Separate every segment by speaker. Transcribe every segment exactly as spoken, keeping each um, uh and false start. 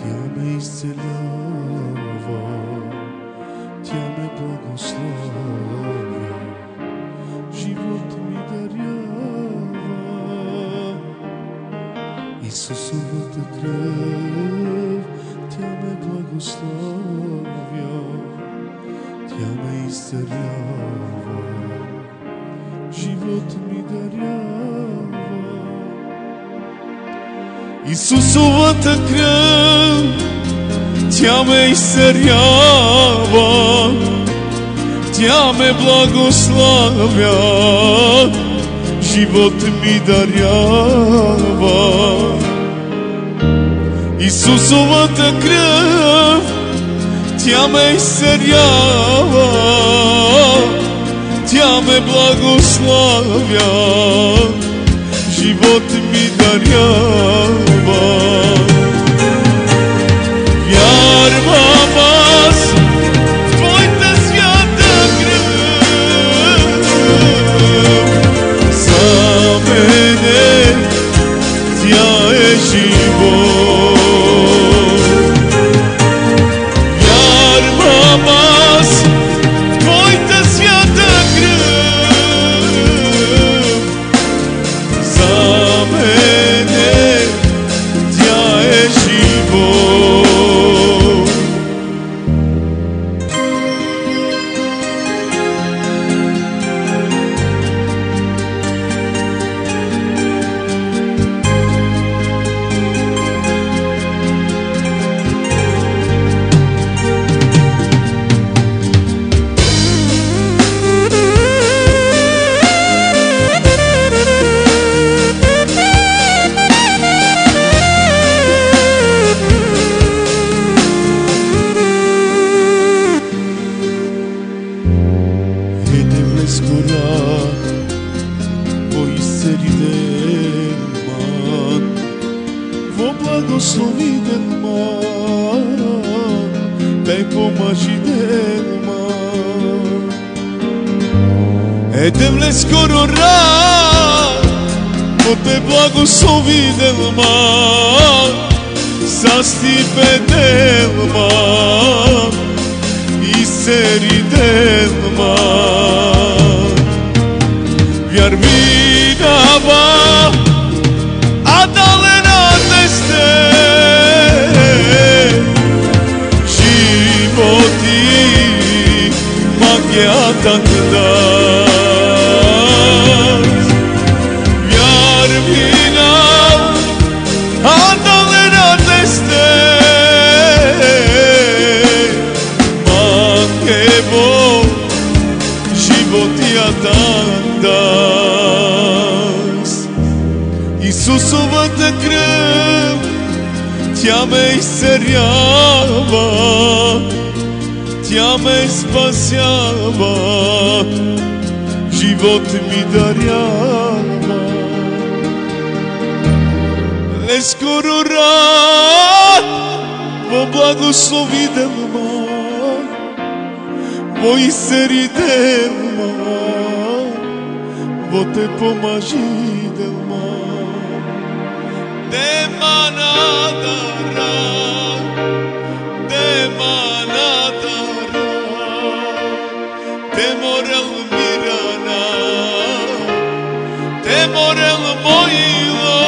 Speaker 1: Тя ме изцелява, Тя ме благославя, живот ми дарява. Исусовата кръв, Тя ме благославя, Тя ме изцелява, живот ми дарява. Исусовата кръв, Тя ме изцелява, Тя ме благославя, живот ми дарява. Исусовата кръв, Тя ме изцелява, Тя ме благославя, живот ми дарява. Вярвам аз в Твоята свята кръв, за мене Тя е живот. Вярвам аз в Твоята свята кръв, за мене Тя е живот. Во изцелителен ман, во благословителен ман, дај помажителен ман. Едем ле скоро рад, во те благословителен ман, застипетен ман, изцелителен ман. Вярвинава, а далена не сте, животи магията дадат. Вярвинава, а далена не сте, магево животията дадат. Исусовата кръв, Тя ме изцелява, Тя ме спасява, живот ми дарява. Ле скоро рад, во благословителен ман, во изцелителен ман, во те помажителен ман. Те манадара, те манадара, те морел мирана, те морел моило,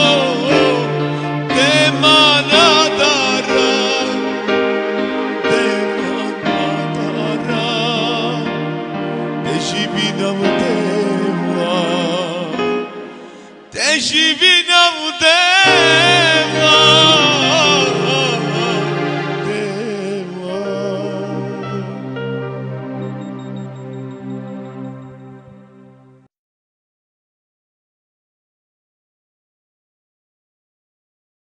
Speaker 1: те манадара, те манадара, те живина в Дева, те живина в Дева.